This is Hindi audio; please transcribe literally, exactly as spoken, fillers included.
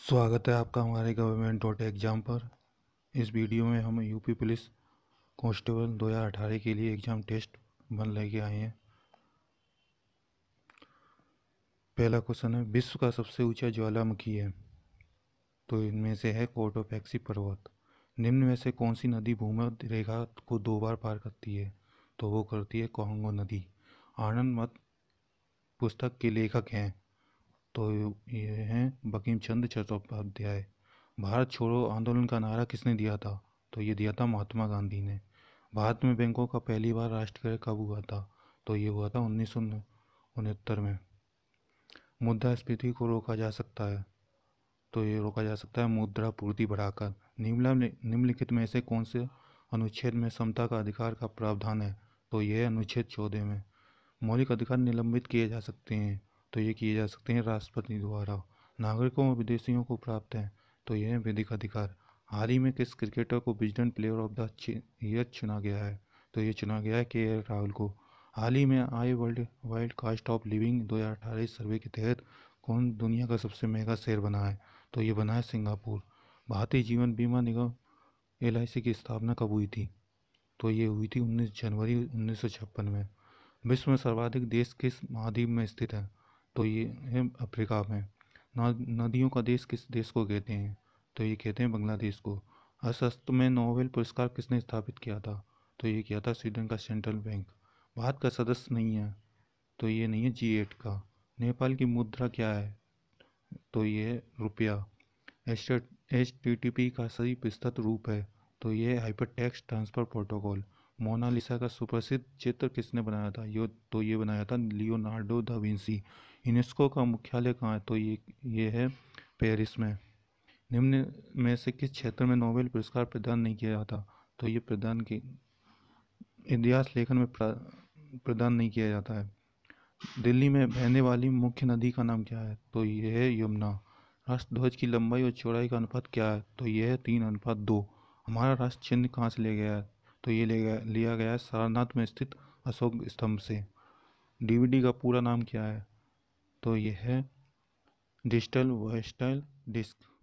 स्वागत है आपका हमारे गवर्नमेंट डॉट एग्ज़ाम पर। इस वीडियो में हम यूपी पुलिस कांस्टेबल दो हज़ार अठारह के लिए एग्ज़ाम टेस्ट बन लेके आए हैं। पहला क्वेश्चन है, विश्व का सबसे ऊंचा ज्वालामुखी है? तो इनमें से है कोटोपैक्सी पर्वत। निम्न में से कौन सी नदी भूमध्य रेखा को दो बार पार करती है? तो वो करती है कांगो नदी। आनंद मठ पुस्तक के लेखक हैं? तो ये हैं बंकिम चंद्र चट्टोपाध्याय। भारत छोड़ो आंदोलन का नारा किसने दिया था? तो ये दिया था महात्मा गांधी ने। भारत में बैंकों का पहली बार राष्ट्रीयकरण कब हुआ था? तो ये हुआ था उन्नीस सौ उनहत्तर में। मुद्रास्फीति को रोका जा सकता है? तो ये रोका जा सकता है मुद्रा पूर्ति बढ़ाकर। निम्नलिखित में से कौन से अनुच्छेद में समता का अधिकार का प्रावधान है? तो यह अनुच्छेद चौदह में। मौलिक अधिकार निलंबित किए जा सकते हैं? तो ये किए जा सकते हैं राष्ट्रपति द्वारा। नागरिकों और विदेशियों को प्राप्त है? तो यह है विधिक अधिकार। हाल ही में किस क्रिकेटर को Wisden player of the year चुना गया है? तो ये चुना गया है के एल राहुल को। हाल ही में आए worldwide cost of living दो हज़ार अठारह सर्वे के तहत कौन दुनिया का सबसे महंगा शहर बना है? तो ये बना है सिंगापुर। भारतीय जीवन बीमा निगम एल आई सी की स्थापना कब हुई थी? तो ये हुई थी उन्नीस जनवरी उन्नीस सौ छप्पन में। विश्व में सर्वाधिक देश किस महाद्वीप में स्थित है? तो ये है अफ्रीका में। नदियों का देश किस देश को कहते हैं? तो ये कहते हैं बांग्लादेश को। अर्थशास्त्र में नोबेल पुरस्कार किसने स्थापित किया था? तो ये किया था स्वीडन का सेंट्रल बैंक। भारत का सदस्य नहीं है? तो ये नहीं है जी एट का। नेपाल की मुद्रा क्या है? तो ये है रुपया। एच टी टी पी का सही विस्तृत रूप है? तो ये hyper text transfer protocol. Mona Lisa का सुप्रसिद्ध चित्र किसने बनाया था? यो तो ये बनाया था लियोनार्डो दा विंसी। यूनेस्को का मुख्यालय कहाँ है? तो ये ये है पेरिस में। निम्न में से किस क्षेत्र में नोबेल पुरस्कार प्रदान नहीं किया जाता? तो ये प्रदान की इतिहास लेखन में प्रदान नहीं किया जाता है। दिल्ली में बहने वाली मुख्य नदी का नाम क्या है? तो ये है यमुना। राष्ट्रध्वज की लंबाई और चौड़ाई का अनुपात क्या है? तो ये है तीन अनुपात दो। हमारा राष्ट्र चिन्ह कहाँ से लिया गया है? तो ये ले गया लिया गया है सारनाथ में स्थित अशोक स्तंभ से। डी वी डी का पूरा नाम क्या है? तो ये है डिजिटल वर्सटाइल डिस्क।